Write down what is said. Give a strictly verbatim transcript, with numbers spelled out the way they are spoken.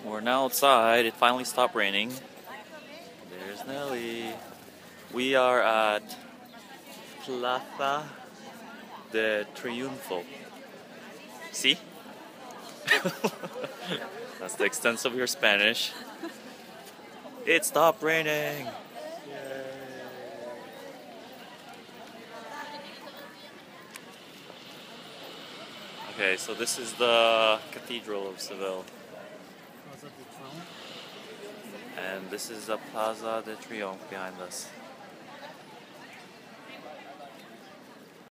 We're now outside. It finally stopped raining. There's Nelly. We are at Plaza de Triunfo. See? That's the extent of your Spanish. It stopped raining. Yay. Okay, so this is the Cathedral of Seville. Plaza de Triunfo. And this is the Plaza de Triunfo behind us.